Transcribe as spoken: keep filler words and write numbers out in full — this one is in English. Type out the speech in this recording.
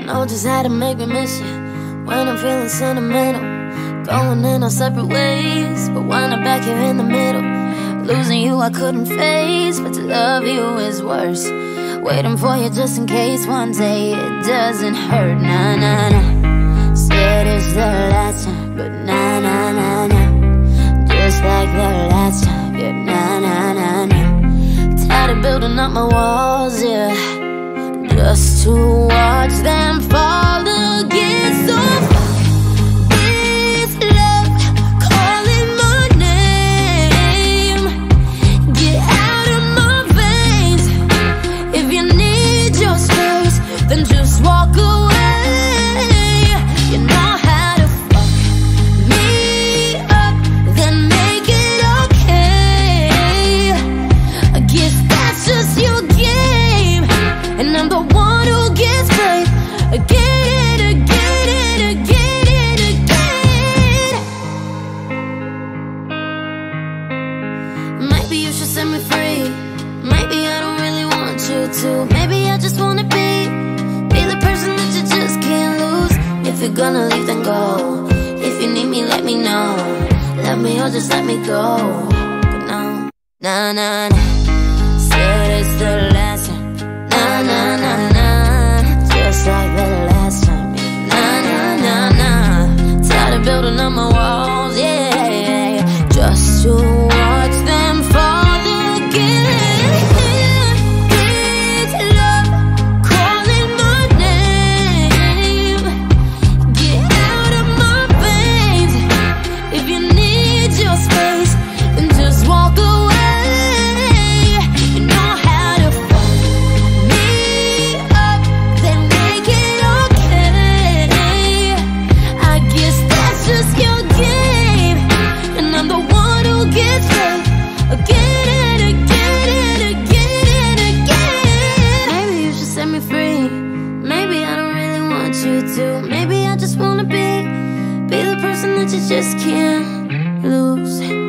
know just how to make me miss you when I'm feeling sentimental. Going in our separate ways, but when I'm back here in the middle. Losing you I couldn't face, but to love you is worse. Waiting for you just in case one day it doesn't hurt. Nah, nah, nah. Said it's the last time, but nah, nah, nah, nah. Just like the last time, yeah, nah, nah, nah, nah. Tired of building up my walls, yeah, just to watch them fall again. So fuck this love calling my name. Get out of my veins. If you need your space, then just walk away. You know how to fuck me up, then make it okay. I guess that's just your game, and I'm the one who gets played again and again and again and again. Maybe you should set me free. Maybe I don't really want you to. Maybe I just wanna be Be the person that you just can't lose. If you're gonna leave, then go. If you need me, let me know. Let me or just let me go. But no, nah, nah, nah. Said it's the last time. Nah, nah, nah, nah. Just like the last time. Nah, nah, nah, nah. Tired of building up my walls, yeah, just to watch them fall again. This love calling my name. Get out of my veins. If you need your space, then just walk away. You know how to fuck me up, then make it okay. I guess that's just your game, and I'm the one who gets played again and again and again and again. Maybe you should set me free. Maybe I don't really want you to. Maybe I just wanna be Be the person that you just can't lose.